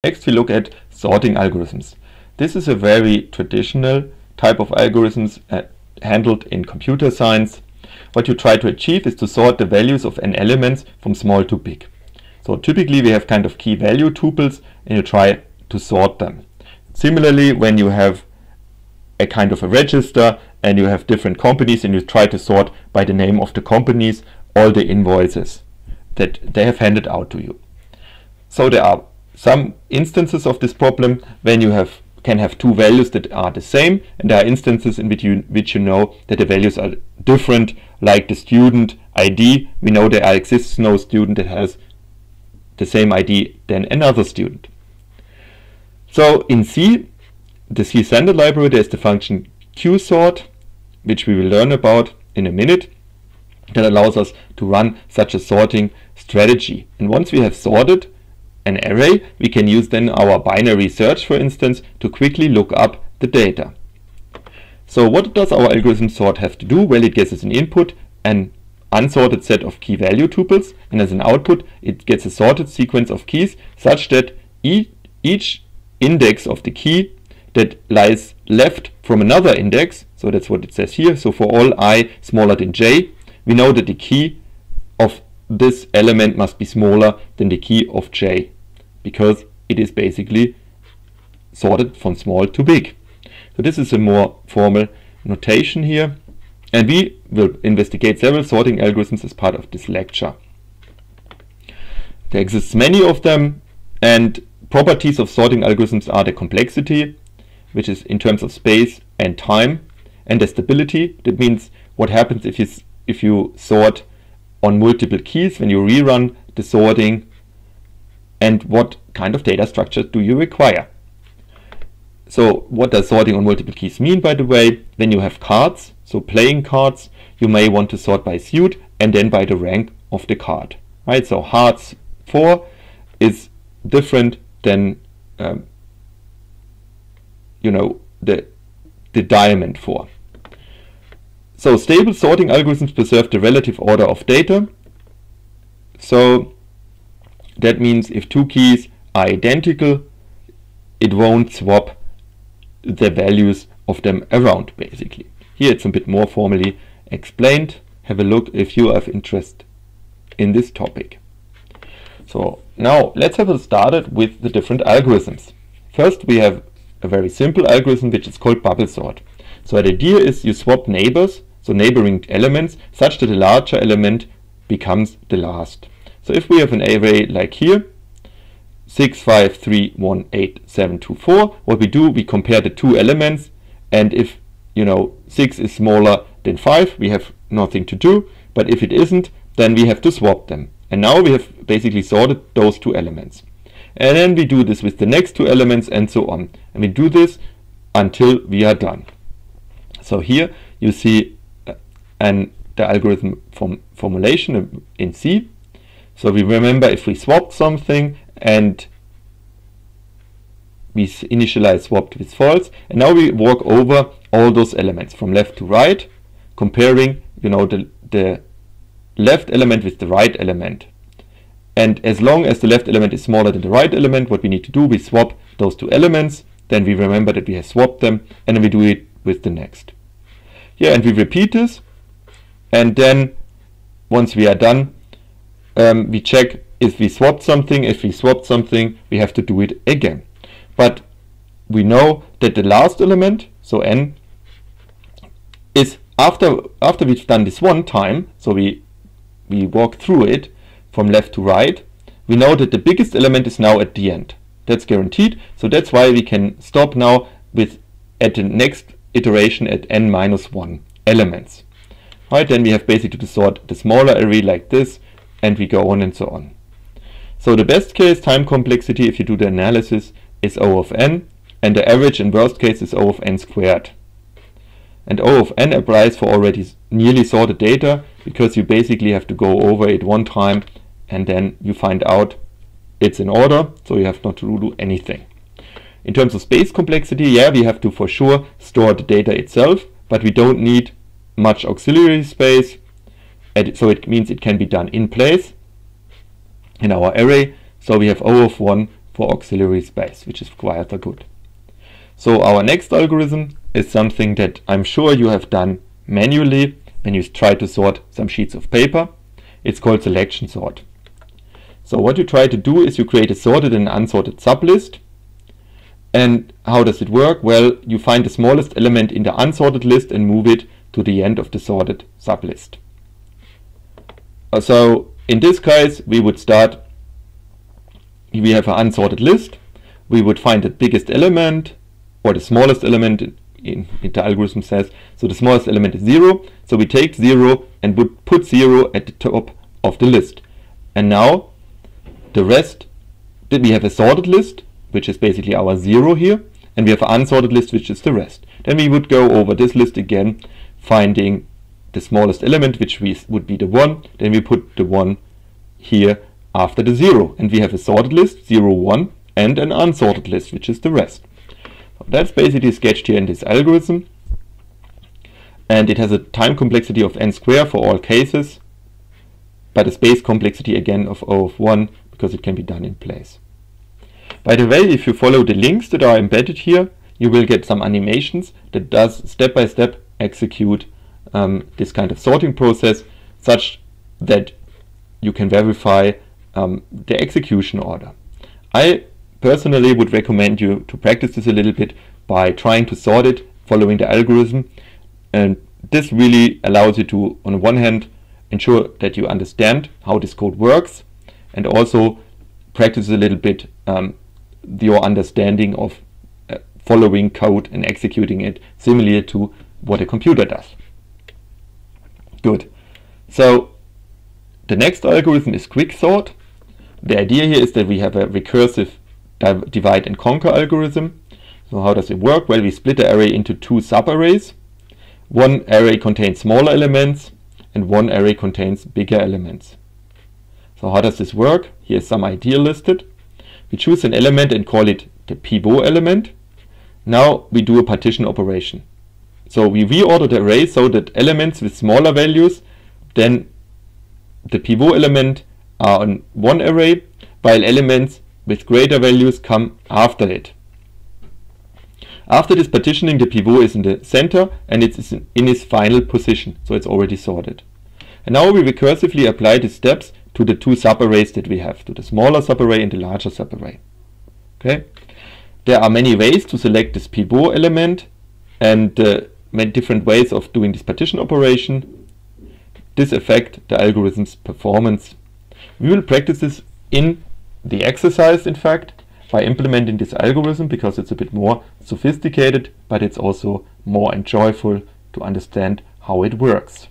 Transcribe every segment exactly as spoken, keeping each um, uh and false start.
Next we look at sorting algorithms. This is a very traditional type of algorithms uh, handled in computer science. What you try to achieve is to sort the values of n elements from small to big. So typically we have kind of key value tuples and you try to sort them. Similarly, when you have a kind of a register and you have different companies and you try to sort by the name of the companies all the invoices that they have handed out to you. So there are some instances of this problem when you have can have two values that are the same, and there are instances in which you which you know that the values are different, like the student I D. We know there exists no student that has the same I D than another student. So in C, the C standard library, there's the function qsort, which we will learn about in a minute, that allows us to run such a sorting strategy. And once we have sorted an array, we can use then our binary search, for instance, to quickly look up the data. So what does our algorithm sort have to do? Well, it gets as an input an unsorted set of key value tuples, and as an output it gets a sorted sequence of keys such that e each index of the key that lies left from another index, so that's what it says here, so for all I smaller than j, we know that the key of this element must be smaller than the key of j, because it is basically sorted from small to big. So this is a more formal notation here, and we will investigate several sorting algorithms as part of this lecture. There exists many of them, and properties of sorting algorithms are the complexity, which is in terms of space and time, and the stability. That means what happens if you if you sort on multiple keys when you rerun the sorting, and what kind of data structure do you require. So what does sorting on multiple keys mean, by the way? When you have cards, so playing cards, you may want to sort by suit and then by the rank of the card, right? So hearts four is different than um, you know the the diamond four. So stable sorting algorithms preserve the relative order of data. So that means if two keys are identical, it won't swap the values of them around, basically. Here it's a bit more formally explained. Have a look if you have interest in this topic. So now let's have a started with the different algorithms. First we have a very simple algorithm which is called bubble sort. So the idea is you swap neighbors, so neighboring elements, such that the larger element becomes the last. So if we have an array like here, six, five, three, one, eight, seven, two, four, what we do, we compare the two elements, and if you know six is smaller than five, we have nothing to do, but if it isn't, then we have to swap them. And now we have basically sorted those two elements. And then we do this with the next two elements and so on. And we do this until we are done. So here you see uh, an, the algorithm form, formulation in C. So we remember if we swapped something and we initialize swapped with false, and now we walk over all those elements from left to right, comparing you know the, the left element with the right element. And as long as the left element is smaller than the right element, what we need to do, we swap those two elements, then we remember that we have swapped them, and then we do it with the next. Yeah, and we repeat this, and then once we are done, um, we check if we swapped something. If we swapped something, we have to do it again. But we know that the last element, so n, is after after we've done this one time, so we we walk through it from left to right, we know that the biggest element is now at the end. That's guaranteed, so that's why we can stop now with at the next iteration at n minus one elements. Right, then we have basically to sort the smaller array like this, and we go on and so on. So the best case time complexity, if you do the analysis, is O of n, and the average and worst case is O of n squared. And O of n applies for already nearly sorted data, because you basically have to go over it one time and then you find out it's in order, so you have not to do anything. In terms of space complexity, yeah, we have to for sure store the data itself, but we don't need much auxiliary space, and so it means it can be done in place in our array. So we have O of one for auxiliary space, which is quite good. So our next algorithm is something that I'm sure you have done manually when you try to sort some sheets of paper. It's called selection sort. So what you try to do is you create a sorted and unsorted sublist. And how does it work? Well, you find the smallest element in the unsorted list and move it to the end of the sorted sublist. So in this case, we would start, we have an unsorted list. We would find the biggest element, or the smallest element in, in, in the algorithm says, so the smallest element is zero. So we take zero and would put zero at the top of the list. And now the rest, we have a sorted list, which is basically our zero here, and we have an unsorted list, which is the rest. Then we would go over this list again, finding the smallest element, which we, would be the one. Then we put the one here after the zero, and we have a sorted list, zero, one, and an unsorted list, which is the rest. So that's basically sketched here in this algorithm, and it has a time complexity of n squared for all cases, but a space complexity again of O of one, because it can be done in place. By the way, if you follow the links that are embedded here, you will get some animations that does step by step execute um, this kind of sorting process, such that you can verify um, the execution order. I personally would recommend you to practice this a little bit by trying to sort it following the algorithm, and this really allows you to, on the one hand, ensure that you understand how this code works, and also practice a little bit um, your understanding of uh, following code and executing it similar to what a computer does. Good. So the next algorithm is quicksort. The idea here is that we have a recursive divide and conquer algorithm. So how does it work? Well, we split the array into two subarrays. One array contains smaller elements and one array contains bigger elements. So how does this work? Here's some idea listed. We choose an element and call it the pivot element. Now we do a partition operation. So we reorder the array so that elements with smaller values than the pivot element are on one array, while elements with greater values come after it. After this partitioning, the pivot is in the center and it is in its final position, so it's already sorted. And now we recursively apply the steps to the two subarrays that we have, to the smaller subarray and the larger subarray. Okay. There are many ways to select this pivot element and uh, many different ways of doing this partition operation. This affects the algorithm's performance. We will practice this in the exercise, in fact, by implementing this algorithm, because it's a bit more sophisticated, but it's also more enjoyable to understand how it works.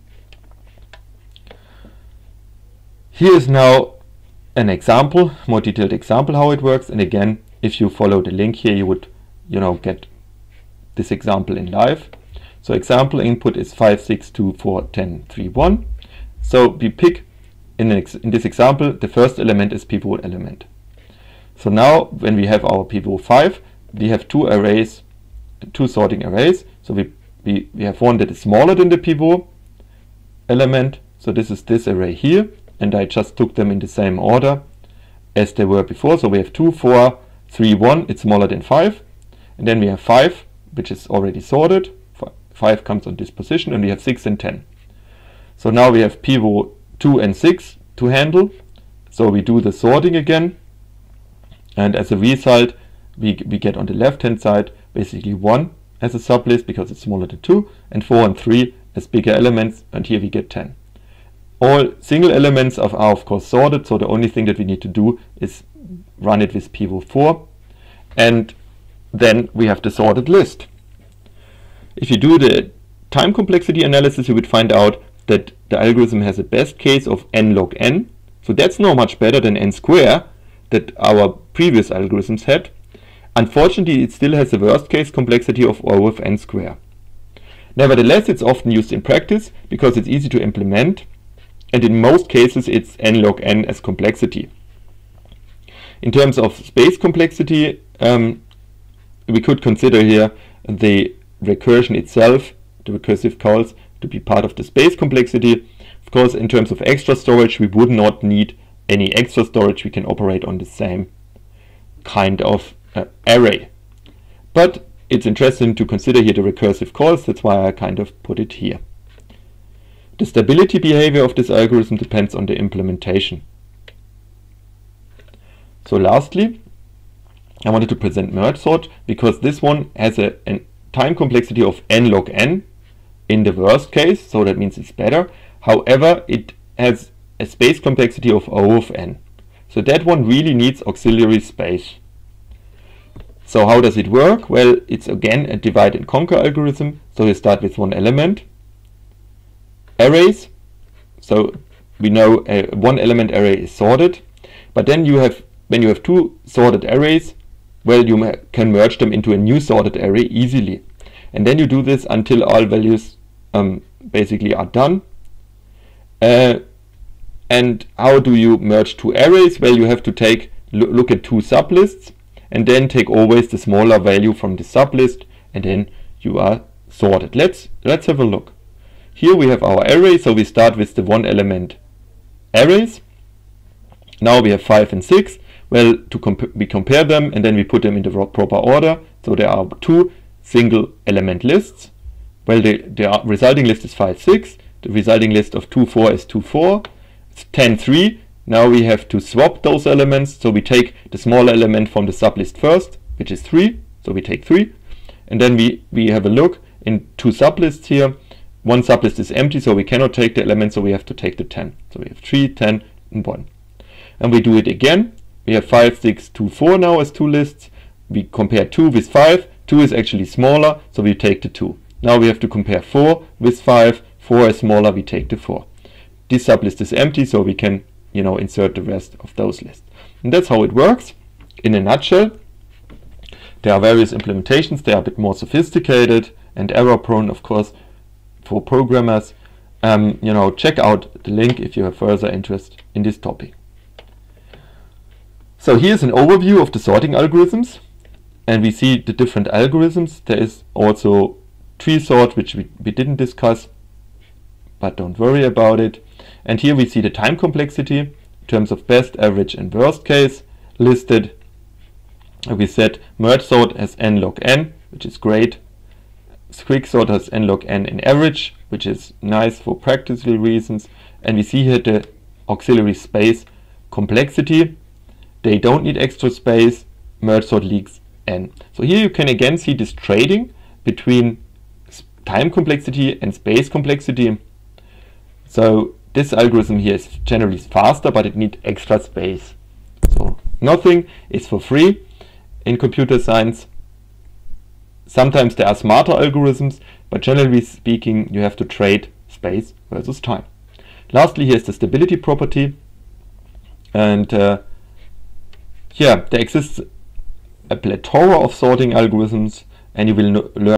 Here is now an example, more detailed example how it works, and again, if you follow the link here, you would, you know, get this example in live. So example input is five, six, two, four, ten, three, one. So we pick in, an ex in this example, the first element is pivot element. So now when we have our pivot five, we have two arrays, two sorting arrays. So we, we, we have one that is smaller than the pivot element. So this is this array here, and I just took them in the same order as they were before. So we have two, four, three, one, it's smaller than five. And then we have five, which is already sorted. five comes on this position, and we have six and ten. So now we have pivot two and six to handle. So we do the sorting again. And as a result, we, we get on the left hand side basically one as a sublist because it's smaller than two, and four and three as bigger elements, and here we get ten. All single elements are, are of course sorted, so the only thing that we need to do is run it with pivot four, and then we have the sorted list. If you do the time complexity analysis, you would find out that the algorithm has a best case of n log n, so that's not much better than n squared that our previous algorithms had. Unfortunately, it still has a worst case complexity of O of n squared. Nevertheless, it's often used in practice because it's easy to implement, and in most cases it's n log n as complexity. In terms of space complexity, um, we could consider here the recursion itself, the recursive calls, to be part of the space complexity. Of course, in terms of extra storage, we would not need any extra storage. We can operate on the same kind of uh, array. But it's interesting to consider here the recursive calls, that's why I kind of put it here. The stability behavior of this algorithm depends on the implementation. So lastly, I wanted to present merge sort because this one has a, a time complexity of n log n in the worst case, so that means it's better. However, it has a space complexity of O of n. So that one really needs auxiliary space. So how does it work? Well, it's again a divide and conquer algorithm. So you start with one element. Arrays. So we know a one element array is sorted. But then you have, when you have two sorted arrays, well, you can merge them into a new sorted array easily. And then you do this until all values um, basically are done. Uh, and how do you merge two arrays? Well, you have to take lo look at two sublists and then take always the smaller value from the sublist, and then you are sorted. Let's let's have a look. Here we have our array, so we start with the one element arrays. Now we have five and six. Well, to comp we compare them and then we put them in the proper order. So there are two single element lists. Well, the, the resulting list is five, six. The resulting list of two, four is two, four. It's ten, three. Now we have to swap those elements. So we take the small element from the sublist first, which is three. So we take three. And then we, we have a look in two sublists here. One sublist is empty, so we cannot take the element, so we have to take the ten. So we have three, ten, and one. And we do it again. We have five, six, two, four now as two lists. We compare two with five. two is actually smaller, so we take the two. Now we have to compare four with five. four is smaller, we take the four. This sublist is empty, so we can, you know, insert the rest of those lists. And that's how it works in a nutshell. There are various implementations. They are a bit more sophisticated and error prone, of course, for programmers. Um, you know, check out the link if you have further interest in this topic. So here's an overview of the sorting algorithms, and we see the different algorithms. There is also tree sort, which we, we didn't discuss, but don't worry about it. And here we see the time complexity in terms of best, average, and worst case listed. We said merge sort has n log n, which is great. Quick sort has n log n in average, which is nice for practical reasons. And we see here the auxiliary space complexity. They don't need extra space. Merge sort leaks n. So here you can again see this trading between time complexity and space complexity. So this algorithm here is generally faster, but it needs extra space. So nothing is for free in computer science. Sometimes there are smarter algorithms, but generally speaking, you have to trade space versus time. Lastly, here's the stability property. And uh, yeah, there exists a plethora of sorting algorithms, and you will learn